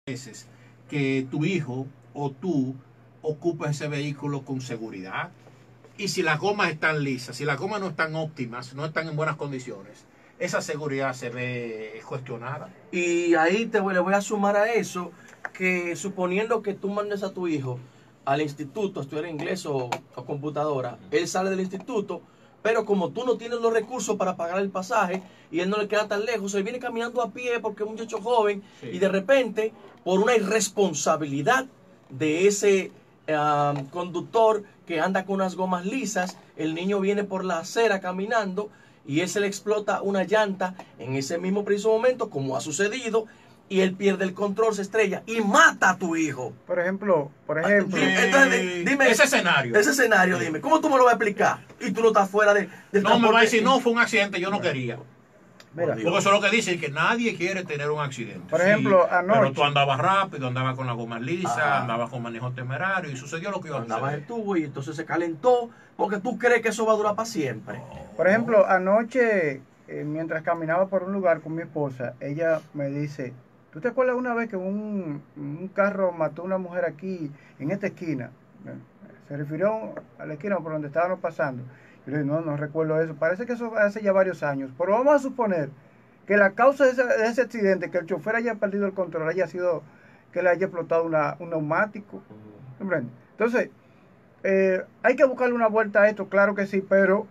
veces que tu hijo o tú ocupes ese vehículo con seguridad. Y si las gomas están lisas, si las gomas no están óptimas, no están en buenas condiciones, esa seguridad se ve cuestionada. Y ahí le voy a sumar a eso que suponiendo que tú mandes a tu hijo al instituto a estudiar inglés o computadora, él sale del instituto, pero como tú no tienes los recursos para pagar el pasaje y él no le queda tan lejos, él viene caminando a pie porque es un muchacho joven, sí. Y de repente, por una irresponsabilidad de ese conductor que anda con unas gomas lisas, el niño viene por la acera caminando y él se le explota una llanta en ese mismo preciso momento, como ha sucedido, y él pierde el control, se estrella y mata a tu hijo. Por ejemplo. Entonces, dime ese escenario. Ese escenario, dime, ¿cómo tú me lo vas a explicar? Y tú no estás fuera del no, me va a decir, no, fue un accidente, yo no quería. Mira, porque eso es lo que dice, que nadie quiere tener un accidente. Por ejemplo, sí, anoche. Pero tú andabas rápido, andabas con la goma lisa, andabas con manejo temerario y sucedió lo que iba a suceder. Andabas el tubo y entonces se calentó porque tú crees que eso va a durar para siempre. Por ejemplo, anoche, mientras caminaba por un lugar con mi esposa, ella me dice, ¿tú te acuerdas una vez que un carro mató a una mujer aquí, en esta esquina? Se refirió a la esquina por donde estábamos pasando. Yo le dije, no recuerdo eso. Parece que eso hace ya varios años. Pero vamos a suponer que la causa de ese accidente, que el chofer haya perdido el control, haya sido que le haya explotado un neumático. ¿Comprende? Entonces, hay que buscarle una vuelta a esto, claro que sí, pero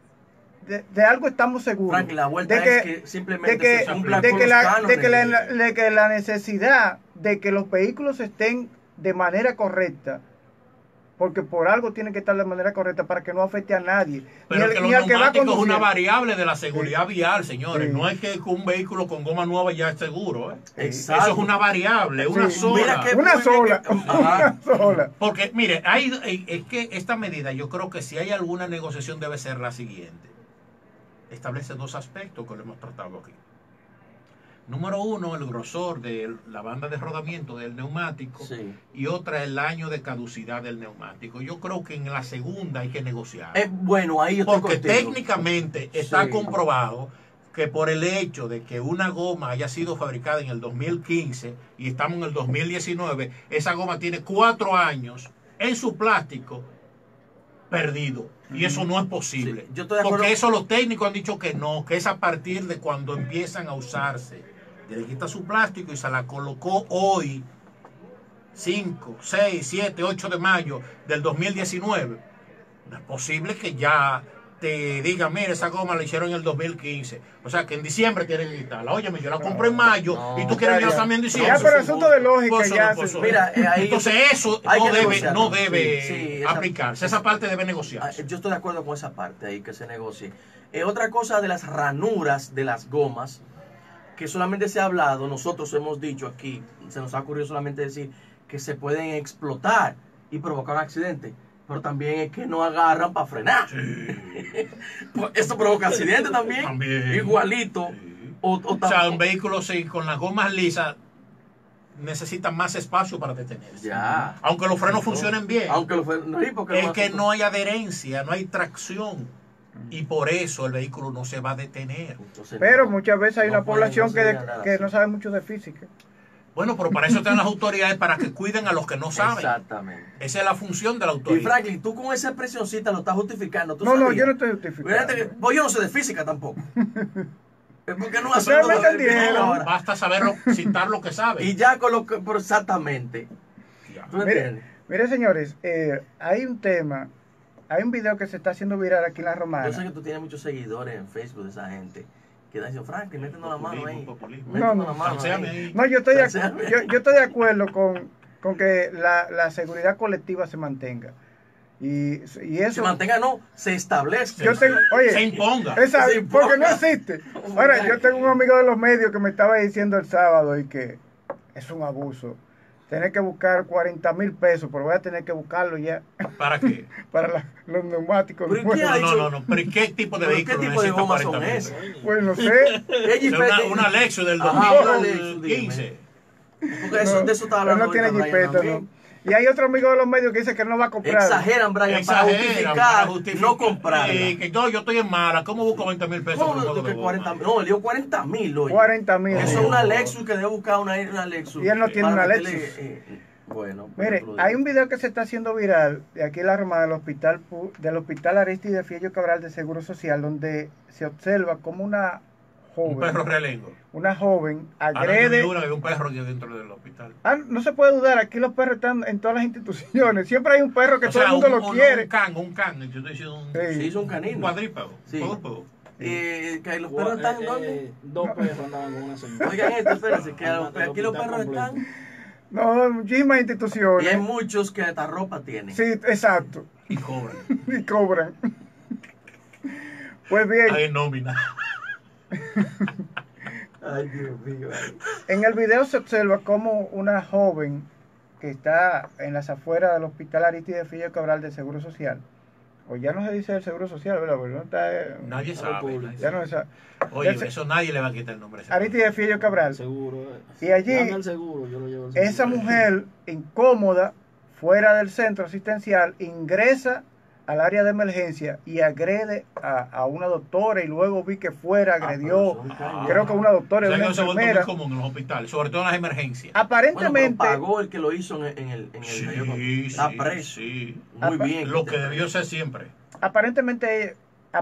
de algo estamos seguros. Frank, la vuelta de es que simplemente se cumpla con los de que la necesidad de que los vehículos estén de manera correcta, porque por algo tiene que estar de manera correcta para que no afecte a nadie. Pero que los neumáticos es una variable de la seguridad vial, señores. Sí. No es que un vehículo con goma nueva ya es seguro. Eso es una variable, una sola. Una sola. Porque, mire, es que esta medida, yo creo que si hay alguna negociación debe ser la siguiente. Establece dos aspectos que lo hemos tratado aquí. Número uno, el grosor de la banda de rodamiento del neumático, sí. Y otra, el año de caducidad del neumático. Yo creo que en la segunda hay que negociar. Bueno, ahí yo porque técnicamente está comprobado que por el hecho de que una goma haya sido fabricada en el 2015 y estamos en el 2019, esa goma tiene 4 años en su plástico perdido. Y eso no es posible. Sí, yo estoy de acuerdo. Porque eso los técnicos han dicho que no, que es a partir de cuando empiezan a usarse. Le quita su plástico y se la colocó hoy, 5, 6, 7, 8 de mayo del 2019. No es posible que ya te digan, mire, esa goma la hicieron en el 2015. O sea, que en diciembre quieren quitarla. Óyeme, yo la compré en mayo y tú quieres ya también en diciembre. Ya, pero asunto de lógica ya. Mira, ahí entonces eso no debe aplicarse. Esa parte debe negociarse. Yo estoy de acuerdo con esa parte ahí, que se negocie. Otra cosa de las ranuras de las gomas, que solamente se ha hablado, nosotros hemos dicho aquí, se nos ha ocurrido solamente decir que se pueden explotar y provocar un accidente. Pero también es que no agarran para frenar. Sí. Pues esto provoca accidentes también. Igualito. Sí. O sea, un vehículo con las gomas lisas necesita más espacio para detenerse. Ya. Aunque los frenos funcionen bien. Aunque los frenos, es que no hay adherencia, no hay tracción. Y por eso el vehículo no se va a detener. Entonces, pero muchas veces hay una población que no sabe mucho de física. Bueno, pero para eso están las autoridades, para que cuiden a los que no saben. Exactamente. Esa es la función de la autoridad. Y Franklin, tú con esa expresioncita lo estás justificando. ¿Tú no, sabías? No, yo no estoy justificando. Pues yo no sé de física tampoco. Porque no hace basta saberlo, citar lo que sabe. Y ya con lo que, pero exactamente. Mire, señores, hay un tema, hay un video que se está haciendo viral aquí en La Romana. Yo sé que tú tienes muchos seguidores en Facebook de esa gente. Que dicen, Franklin, métenos la mano ahí. No, yo estoy de acuerdo con que la seguridad colectiva se mantenga. Y eso se mantenga, no, se establezca. Se imponga. Porque no existe. Ahora, yo tengo un amigo de los medios que me estaba diciendo el sábado y que es un abuso. Tener que buscar 40,000 pesos, pero voy a tener que buscarlo ya. ¿Para qué? Para los neumáticos. No. ¿Pero qué tipo de vehículo? ¿Qué tipo de gomas son esas? Pues no sé. Una Lexus del 2015. Porque de eso estaba hablando. No tiene jipeta, ¿no? Y hay otro amigo de los medios que dice que él no va a comprar. Exageran, Brian, para justificar no comprar. Que yo estoy en mala, ¿cómo busco 20,000 pesos? No, por un que 40, no, le dio 40,000 hoy. 40,000. Eso es una Lexus que debe buscar una Lexus. Y él no tiene una para Lexus. Bueno, Mire, hay un video que se está haciendo viral de aquí en la Roma del hospital Aristide Fiello Cabral de Seguro Social, donde se observa como una joven, un perro realengo. una joven agrede. agrede. Hay un perro aquí dentro del hospital. No se puede dudar, aquí los perros están en todas las instituciones. Siempre hay un perro que todo el mundo lo quiere. Un can. Yo estoy diciendo sí, hizo un canino. Un cuadrípedo. Sí. Cuadrúpedo. Que los perros están ¿dónde? Dos perros andaban con una señora. Oigan esto, espérense, que aquí los perros están. No, muchísimas instituciones. Y hay muchos que hasta ropa tienen. Sí, exacto. Y cobran. Y cobran. Pues bien. Hay nómina. Ay, Dios mío. En el video se observa como una joven que está en las afueras del hospital Aristide Fiello Cabral de Seguro Social, o ya no se dice el Seguro Social, ¿verdad? Porque no está, nadie sabe. Ya no se sabe. Oye, eso nadie le va a quitar el nombre. Aristide Fiello Cabral. Seguro. Y allí, el seguro, yo lo llevo al seguro. esa mujer incómoda, fuera del centro asistencial, ingresa al área de emergencia y agrede a una doctora, y luego vi que fuera, agredió, creo que una doctora y una enfermera. Es muy común en los hospitales, sobre todo en las emergencias. Aparentemente. Bueno, pagó el que lo hizo en el está preso. Sí. Muy bien. Lo que debió ser siempre. Aparentemente,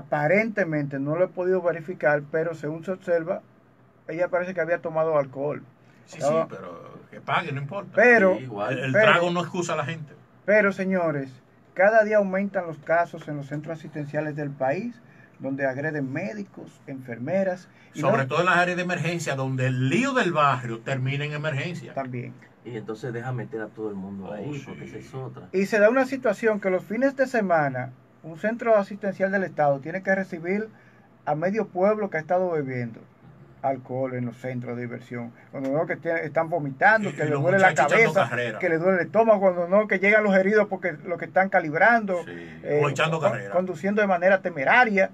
no lo he podido verificar, pero según se observa, ella parece que había tomado alcohol. Sí, pero que pague, no importa. Pero sí, igual. El trago no excusa a la gente. Pero, señores, cada día aumentan los casos en los centros asistenciales del país, donde agreden médicos, enfermeras. Y sobre todo en las áreas de emergencia, donde el lío del barrio termina en emergencia. También. Y entonces deja meter a todo el mundo ahí, sí. porque esa es otra. Y se da una situación que los fines de semana, un centro asistencial del Estado tiene que recibir a medio pueblo que ha estado bebiendo alcohol en los centros de diversión. Cuando no, que están vomitando, que le duele la cabeza, que le duele el estómago, cuando no, que llegan los heridos porque lo que están calibrando, o echando carrera, conduciendo de manera temeraria.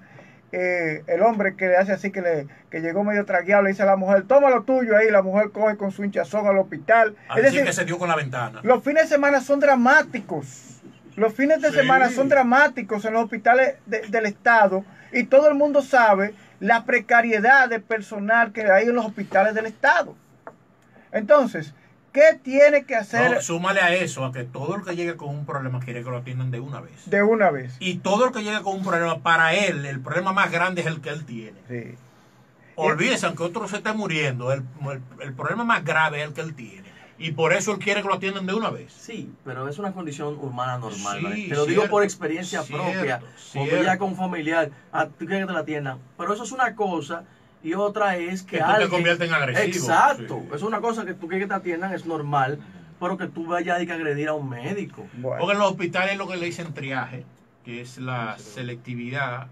El hombre que le hace así, que llegó medio tragueado, le dice a la mujer, toma lo tuyo ahí, la mujer coge con su hinchazón al hospital. Es decir, que se dio con la ventana. Los fines de semana son dramáticos. Los fines de semana son dramáticos en los hospitales del Estado, y todo el mundo sabe la precariedad de personal que hay en los hospitales del Estado. Entonces, ¿qué tiene que hacer? No, súmale a eso, a que todo el que llegue con un problema quiere que lo atiendan de una vez. De una vez. Y todo el que llegue con un problema, para él, el problema más grande es el que él tiene. Sí. Olvídese, aunque otro se esté muriendo, el problema más grave es el que él tiene. Y por eso él quiere que lo atiendan de una vez. Sí, pero es una condición humana normal. Sí, ¿vale? Te lo digo por experiencia propia. Cuando ya con un familiar, tú quieres que te la atiendan. Pero eso es una cosa, y otra es que tú te conviertes en agresivo. Exacto. Sí. Es una cosa que tú quieres que te atiendan, es normal, pero que tú vayas a agredir a un médico. Bueno. Porque en los hospitales lo que le dicen triaje, que es la selectividad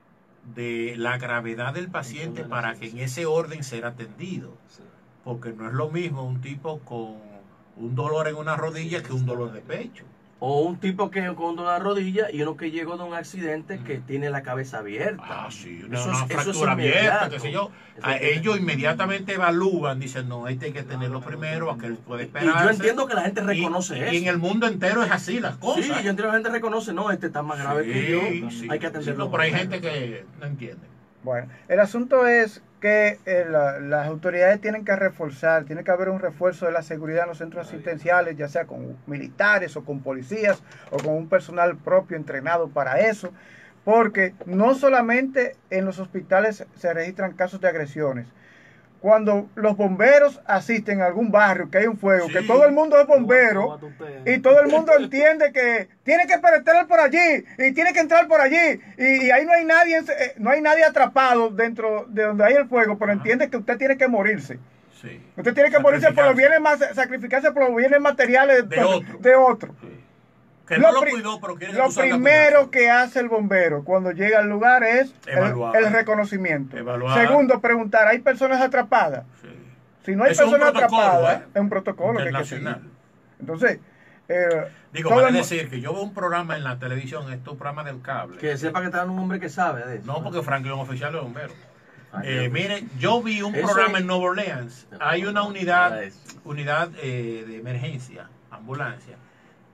de la gravedad del paciente para que en ese orden sea atendido. Porque no es lo mismo un tipo con un dolor en una rodilla que un dolor de pecho. O un tipo que con una rodilla y uno que llegó de un accidente que tiene la cabeza abierta. Ah, sí, una Eso es fractura abierta, qué sé yo. Eso Ellos inmediatamente evalúan, dicen, no, este hay que tenerlo primero, aquel puede esperar. Y yo entiendo que la gente reconoce eso. Y en el mundo entero es así las cosas. Sí, yo entiendo que la gente reconoce, no, este está más grave que yo, sí, hay que atenderlo. Sí, pero hay gente que no entiende. Bueno, el asunto es que las autoridades tienen que reforzar, tiene que haber un refuerzo de la seguridad en los centros asistenciales, ya sea con militares o con policías o con un personal propio entrenado para eso, porque no solamente en los hospitales se registran casos de agresiones. Cuando los bomberos asisten a algún barrio que hay un fuego, que todo el mundo es bombero y todo el mundo entiende que tiene que penetrar por allí y tiene que entrar por allí y ahí no hay nadie atrapado dentro de donde hay el fuego, pero entiende que usted tiene que morirse. Sí. Usted tiene que morirse por los bienes sacrificarse por los bienes materiales de otro. Sí. Que no lo cuidó, pero quiere que lo primero que hace el bombero cuando llega al lugar es el reconocimiento. Evaluar. Segundo, preguntar, ¿hay personas atrapadas? Sí. Si no hay Eso personas es un protocolo, atrapadas, es un protocolo que hay que seguir. Entonces, digo, vale decir que yo veo un programa en la televisión, esto es un programa del cable. Que sepa que está un hombre que sabe de eso. No, porque Franklin es un oficial de bomberos. Miren, yo vi un Eso programa es... en Nueva Orleans. Hay una unidad de emergencia, ambulancia,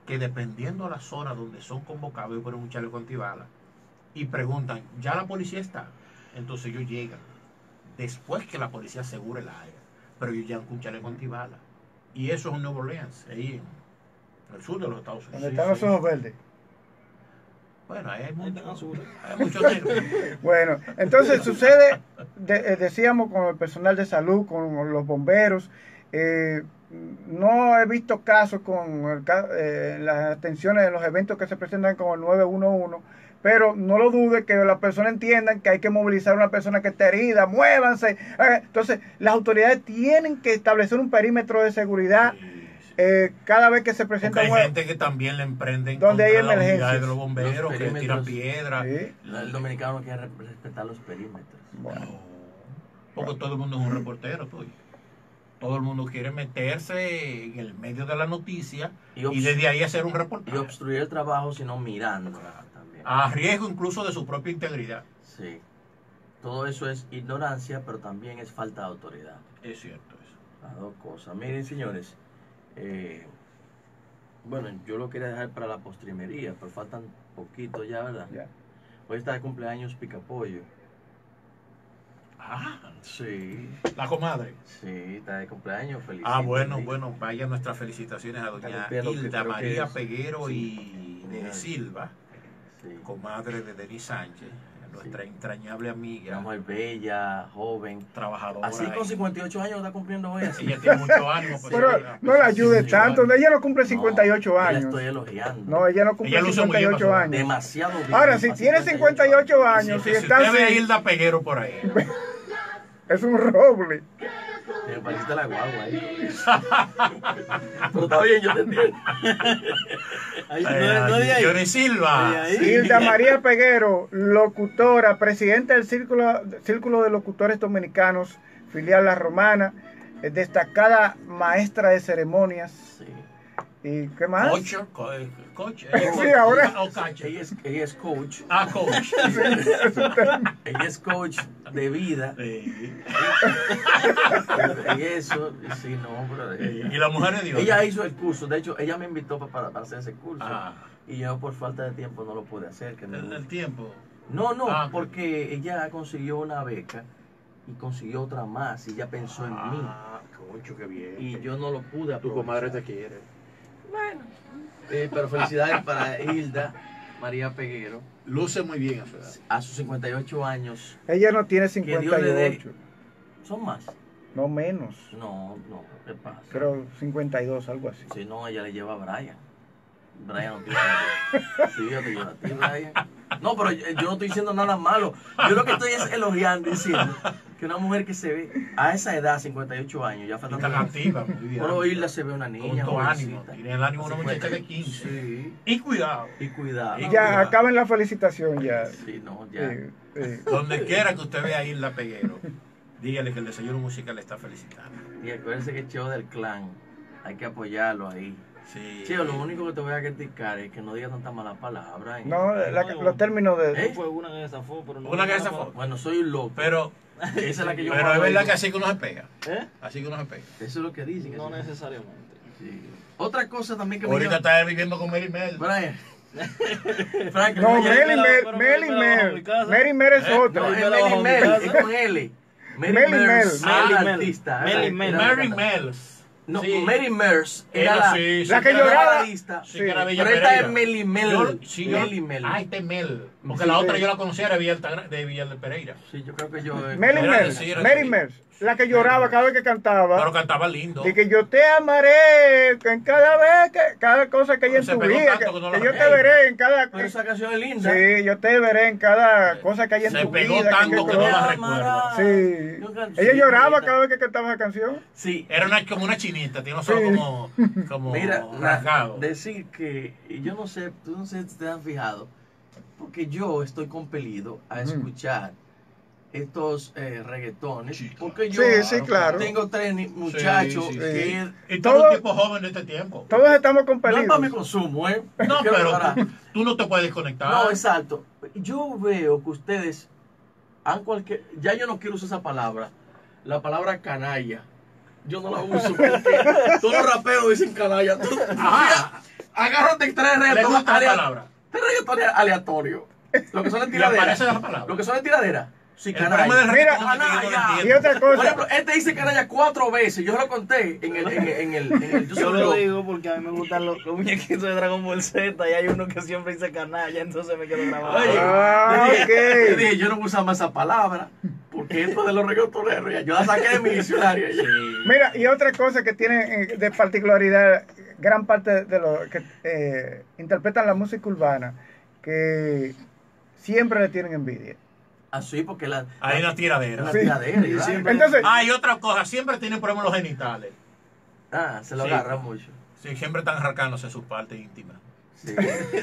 que dependiendo de la zona donde son convocados, ellos ponen un chaleco antibala y preguntan, ¿ya la policía está? Entonces ellos llegan, después que la policía asegure el área, pero ellos llegan con un chaleco antibala. Y eso es en Nueva Orleans, ahí en el sur de los Estados Unidos. Donde están los ojos verdes. Bueno, hay Ahí están azules. mucho negros. Bueno, entonces sucede, decíamos, con el personal de salud, con los bomberos. No he visto casos con las atenciones en los eventos que se presentan con el 911, pero no lo dude que las personas entiendan que hay que movilizar a una persona que esté herida, muévanse. Entonces, las autoridades tienen que establecer un perímetro de seguridad. Cada vez que se presenta porque hay gente que también le emprenden donde hay contra la unidad emergencias, de los bomberos, que tiran piedras. Sí. El dominicano no quiere respetar los perímetros. Bueno, No, porque todo el mundo es un reportero tuyo. Todo el mundo quiere meterse en el medio de la noticia y desde ahí hacer un Y reportaje. obstruir el trabajo, sino mirando también. A riesgo incluso de su propia integridad. Sí. Todo eso es ignorancia, pero también es falta de autoridad. Es cierto eso. Las dos cosas. Miren, señores. Bueno, yo lo quería dejar para la postrimería, pero faltan poquito ya, ¿verdad? ya. Hoy está de cumpleaños Picapollo. Ah, Sí, la comadre. sí, está de cumpleaños. Feliz. Bueno, vaya nuestras felicitaciones a doña Limpiando, que Hilda creo que María es. Peguero Sí. y de Silva, Sí. comadre de Denis Sánchez, nuestra Sí. entrañable Una amiga, mujer bella, joven. trabajadora. Así con y 58 años está cumpliendo hoy. Así. ella tiene mucho ánimo. pues, Pero ella- no la ayude sí, tanto. bueno. Ella no cumple 58 No, yo la años. estoy elogiando. No, ella no cumple Ella luce muy bien 58 para su años. Demasiado bien. Ahora, si para tiene 58 años, Si si está usted ve a así, Hilda Peguero por ahí, es un roble. Me pareciste la guagua ahí. Pero está bien, yo te entiendo. Ahí, no de ahí. Johnny Silva. De ahí. Hilda María Peguero, locutora, presidenta del Círculo de Locutores Dominicanos, filial La Romana, destacada maestra de ceremonias. Sí. ¿Y qué más? Coach. Sí, ahora. O catcher. Ella es coach. Ah, coach. Ella es coach de vida. Sí. Y eso, sí, no, pero. Y la mujer de Dios. Ella hizo el curso. De hecho, ella me invitó para hacer ese curso. Ah, Y yo, por falta de tiempo, no lo pude hacer. Que me el tiempo. No, Ah, porque ella consiguió una beca y consiguió otra más. Y ella pensó en mí. Ah, concho, qué bien. Y yo no lo pude Tu aprovechar. comadre te quiere. Bueno. Pero felicidades para Hilda María Peguero. Luce muy bien a su edad. A sus 58 años. Ella no tiene Que Dios le dé- 58, ¿Son más? no menos. No, ¿qué pasa? Creo 52, algo así. Si no, ella le lleva a Brian. Brian no tiene. Sí, yo te llevo a ti, Brian. No, pero yo no estoy diciendo nada malo. Yo lo que estoy es elogiando, diciendo que una mujer que se ve a esa edad, 58 años, ya Y falta tan activa, muy bien. Bueno, Hilda se ve una Con niña, tu ánimo. jovencita. Tiene el ánimo de una muchacha de 15. Sí. Y cuidado. Y cuidado. Y Ya, acaben la felicitación ya. Sí, no, ya. Donde quiera que usted vea a Hilda Peguero, dígale que el desayuno musical le está felicitando. Y acuérdense que Cheo del Clan, hay que apoyarlo ahí. Sí. Cheo, lo único que te voy a criticar es que no digas tantas malas palabras. No, los términos de... ¿Eh? Fue una que zafó, pero no. Una que zafó. Bueno, soy un loco. Pero, Esa es la que yo pero más es verdad oigo. que así que uno se pega. ¿Eh? Así que uno se pega. Eso es lo que dicen. que No sí. necesariamente. Sí. Otra cosa también que Ahorita me está viviendo con Mary Mel. Brian. Frank, No, oye, Meli pero Mel, me la bajo mi casa. Mary Mel es ¿Eh? otra. No, es me la Meli bajo en mi Mel, casa. es con L. Meli Mel. Mary Mel. artista. Meli era- Mel. era- Mary Mels. No, Sí. Mary Mers era Ella la, sí, sí, la que era lloraba. baladista. Sí, que era Villa Pero esta Pereira. es Meli Mel. Meli Mel. Ah, este es Mel. Porque Sí, la otra sí. yo la conocía de Villa de Pereira. Sí, yo creo que yo. Mary Era Mel, decir, Mary sí. Mel, la que lloraba cada vez que Pero cantaba. cantaba lindo. Y que yo te amaré en cada vez, cada cosa que hay en Se tu pegó vida. tanto que no la- Que yo te Ey, veré en cada... Pero esa canción es linda. Sí, yo te veré en cada cosa que hay en Se tu pegó vida. tanto que no la cosa. recuerdo. Sí. Yo can- Ella sí, lloraba bonita. cada vez que cantaba esa canción. Sí. Era como una chinita, tiene los ojos Sí. como Mira, rasgados. decir que, y yo no sé, tú no sé si te han fijado, porque yo estoy compelido a Ujú. escuchar estos reggaetones, Sí, claro. porque yo Sí, sí, claro. tengo tres muchachos Sí, sí, que Y todo todo- un tipo joven de este tiempo. Todos estamos no es para mi compelidos. consumo, ¿eh? No, Quiero pero aclarar. tú no te puedes desconectar. No, exacto. Yo veo que ustedes han cualquier, ya yo no quiero usar esa palabra, la palabra canalla. Yo no la uso porque todos los raperos dicen canalla. Ajá. Agárrate tres ¿Le reggaetones gusta la palabra? aleatorios. Lo que son en ¿Y tiradera. aparece la palabra? Lo que son en tiradera. Sí, El problema del canalla. Mira, reggaetón es que yo no lo canalla. entiendo. Y otra Por cosa, ejemplo, este dice canalla 4 veces. Yo lo conté en el Yo lo digo porque a mí me gustan los muñequitos de Dragon Ball Z y hay uno que siempre dice canalla, entonces me quedo grabado. Oye, Ah, yo dije, ok. yo dije, yo no voy a usar más esa palabra, porque esto de los reggaetoneros, ya, yo la saqué de mi diccionario. Ya. mira, y otra cosa que tiene de particularidad gran parte de los que interpretan la música urbana, que siempre le tienen envidia. Así, porque Hay una tiradera. una Sí. tiradera. Sí, ¿verdad? siempre. Entonces, Hay otra cosa, siempre tienen problemas los genitales. Se lo Sí. agarra mucho. Sí, siempre están arrancándose sus partes íntimas. Sí.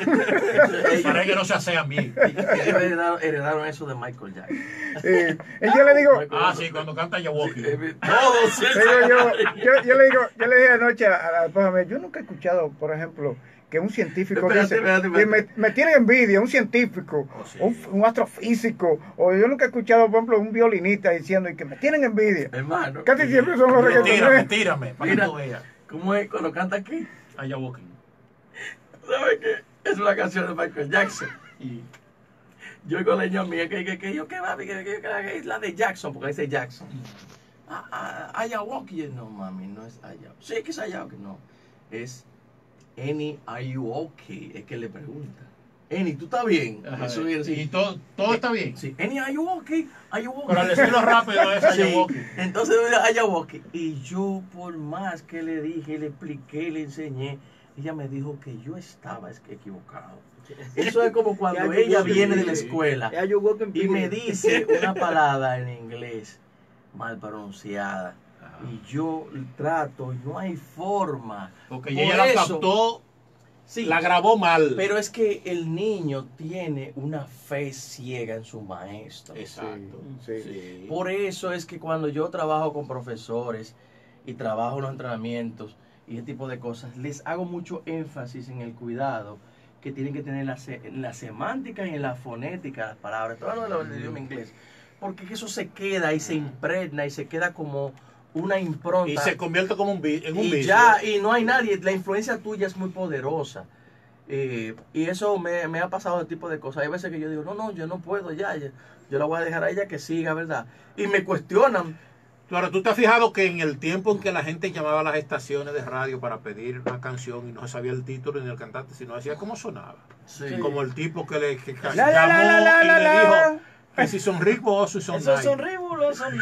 Para que no se asean bien. Ellos heredaron eso de Michael Jackson. y yo le digo, Ah, sí, cuando canta Yawoki. Todos. yo le dije anoche a la esposa mía, yo nunca he escuchado, por ejemplo, que un científico Espérate, dice, espérate. que me tiene envidia, un científico, Oh, sí. un astrofísico, o yo nunca he escuchado, por ejemplo, un violinista diciendo y que me tienen envidia. Hermano, Casi siempre son los reggaetoneros. Tírame, para que Mira. tú veas. ¿cómo es cuando canta aquí? A Yawoki. ¿Sabes qué? Es una canción de Michael Jackson. Y yo con la niña mía, que yo, ¿qué mami? Que es la de Jackson, porque dice Jackson. Ayahuasca. No, mami, no es Ayahuasca. Sí, que es Ayahuasca. No, es Annie, are you okay? Es que le pregunta. Annie, ¿tú estás bien? Ajá, Eso viene así. y todo está bien. Sí, Annie, are you okay? Are you okay? Pero al decirlo rápido es a Sí, Yawoki. entonces ayahuasca. Y yo, por más que le dije, le expliqué, le enseñé, ella me dijo que yo estaba equivocado. Eso es como cuando Ya ella yo viene de sí. la escuela Ya yo walk in y me peace. dice una palabra en inglés mal pronunciada. Ajá. Y yo trato, y no hay forma. Porque Por ella la eso- captó, Sí, la grabó mal. pero es que el niño tiene una fe ciega en su maestro. Exacto. Sí. Sí. Por eso es que cuando yo trabajo con profesores y trabajo en los entrenamientos y ese tipo de cosas, les hago mucho énfasis en el cuidado que tienen que tener en la semántica y en la fonética de las palabras, todo lo del idioma inglés. Porque que eso se queda y se impregna y se queda como una impronta. Y se convierte como en un Y vicio. ya, y no hay nadie, la influencia tuya es muy poderosa. Y eso me ha pasado ese tipo de cosas. Hay veces que yo digo, no, yo no puedo ya, yo la voy a dejar a ella que siga, ¿verdad? Y me cuestionan. Claro, tú te has fijado que en el tiempo en que la gente llamaba a las estaciones de radio para pedir una canción y no se sabía el título ni el cantante, sino decía cómo sonaba. Sí. Como el tipo que le que La, la, llamó la, la, y la, le la. dijo que si son ricos o si son Esos nice. son ribulos, son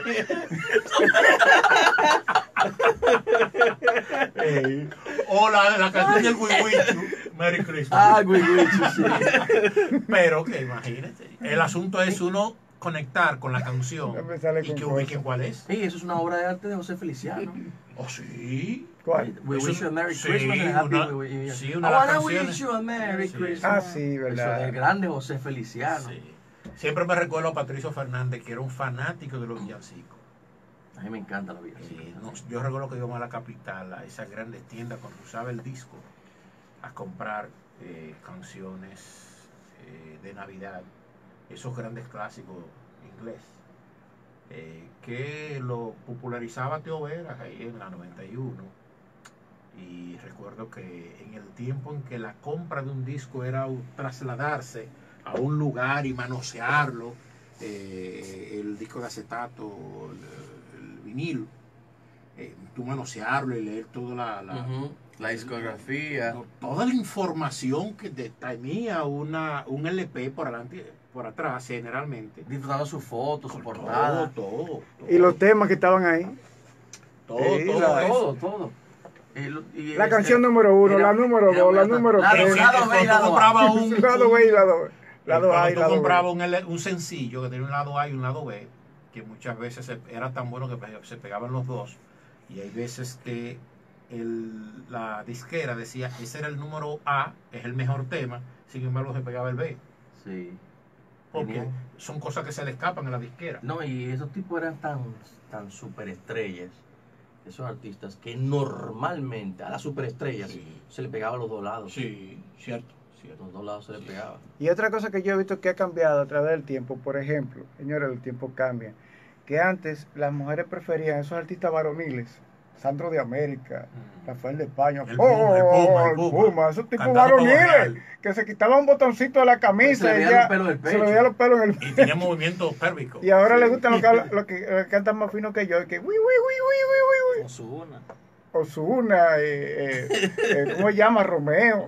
O la canción del Wiwichu, Merry Christmas. Ah, güey, sí. Pero que imagínate, el asunto es uno conectar con la canción No me sale y con que cosas. ubiquen cuál es. Sí, eso es una obra de arte de José Feliciano. Oh, sí. ¿Cuál? We Eso wish es- you a Merry sí, Christmas and a Happy una- New Year. sí, I una de las wanna canciones. wish you a Merry Sí. Christmas. Ah, sí, Eso verdad. del grande José Feliciano. Sí. Siempre me recuerdo a Patricio Fernández, que era un fanático de los villancicos. A mí me encanta la vida. Yo recuerdo que íbamos a la capital, a esas grandes tiendas, cuando usaba el disco, a comprar canciones de Navidad, esos grandes clásicos inglés, que lo popularizaba Teo Veras ahí en la 91. Y recuerdo que en el tiempo en que la compra de un disco era trasladarse a un lugar y manosearlo, el disco de acetato, el vinil, tú manosearlo y leer toda La discografía. toda la información que tenía un LP por adelante, por atrás generalmente. Disfrutando su foto, su Con portada. todo. Y los temas que estaban ahí. todo Sí, eso. Todo. La canción número 1, la número 2, la número Lado 3. B, lado B y Cuando lado A. compraba un Lado B y lado lado A y cuando tú lado B. comprabas un sencillo que tenía un lado A y un lado B, que muchas veces era tan bueno que se pegaban los dos, y hay veces que la disquera decía ese era el número A, es el mejor tema, sin embargo se pegaba el B, Sí. porque Tenían- son cosas que se le escapan a la disquera. No, y esos tipos eran tan superestrellas, esos artistas, que normalmente a las superestrellas Sí. se le pegaba a los dos lados. Sí, cierto. Los dos lados se le pegaba. Y otra cosa que yo he visto que ha cambiado a través del tiempo, por ejemplo, señores, el tiempo cambia, que antes las mujeres preferían esos artistas varoniles, Sandro de América, Rafael de España. El Puma, el Puma. Esos tipos Cantando Pavo varoniles Real. que se quitaban un botoncito de la camisa Se le y veían ya los pelos del se le pecho. veían los pelos en el Y tenía movimientos pélvicos. Y ahora le gustan los que cantan más fino que yo, que uy. Ozuna. Ozuna, ¿cómo se llama? Romeo.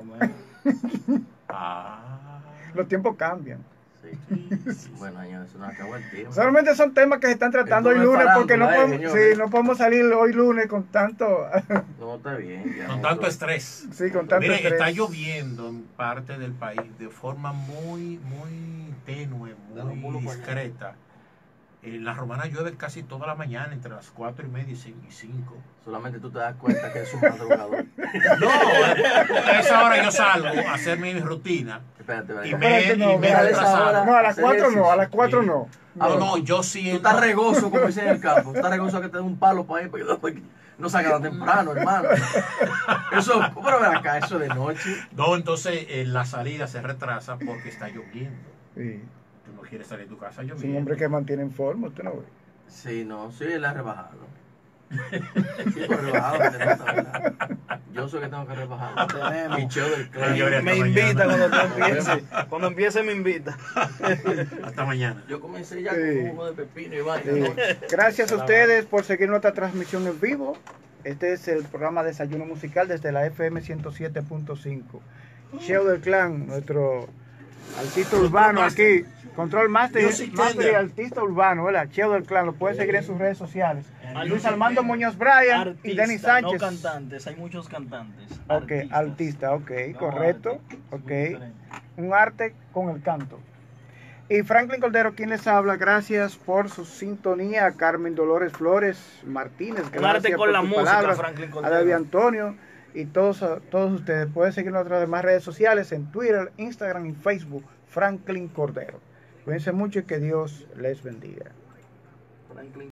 Ah. Los tiempos cambian. Sí. Bueno, señores, se nos acabó el tiempo. Solamente son temas que se están tratando hoy Esto no es lunes porque no farándula, podemos, señores. sí, no podemos salir hoy lunes con tanto, No, está bien. Ya Con nosotros- tanto estrés. sí, con tanto Mire, estrés. está lloviendo en parte del país de forma muy tenue, De los muy mulos para allá. discreta. En la Romana llueve casi toda la mañana, entre las 4:30 y 5. Solamente tú te das cuenta que es un madrugador. No, a esa hora yo salgo a hacer mi rutina Espérate, y espérate. me, Espérate, no, y me he mira, a esa retrasado. hora- No, a las hacer 4 no, a las ejercicio. 4 Sí. no. No, yo Tú siento. estás regoso, como dicen en el campo. Tú estás regoso que te den un palo para ir, porque no salga tan temprano, hermano. Eso, pero ven acá, eso de noche. No, entonces la salida se retrasa porque está lloviendo. Sí. Tú no quieres salir de tu casa Es un lloviendo. hombre que mantiene en forma, usted no ve. Sí, no, sí, él ha rebajado. Sí, por rebajado, que te nota, ¿verdad? Yo soy que tengo que rebajar. Tenemos. Picheo del clan. Señores, Me hasta invita mañana. cuando tú empieces. Cuando empiece me invita. Hasta mañana. Yo comencé ya Sí. con un jugo de pepino y vaina. Sí. ¿no? Gracias a ustedes por seguir nuestra transmisión en vivo. Este es el programa Desayuno Musical desde la FM 107.5. Cheo del Clan, nuestro artista urbano aquí. Control Master, Music Master y Tender. artista urbano, ¿verdad? Cheo del Clan, lo puede seguir en sus redes sociales. Music Luis Armando Tender. Muñoz Bryan y Artista, Denis Sánchez. No cantantes, hay muchos cantantes. Ok, Artistas. artista, ok, No, correcto. artistas, muy Ok, diferente. un arte con el canto. Y Franklin Cordero, quien les habla, gracias por su sintonía. A Carmen Dolores Flores Martínez, Un arte gracias con por la tus música, palabras. Franklin A Cordero. David Antonio y todos ustedes. Pueden seguir en nuestras demás redes sociales, en Twitter, Instagram y Facebook, Franklin Cordero. Cuídense mucho y que Dios les bendiga. Franklin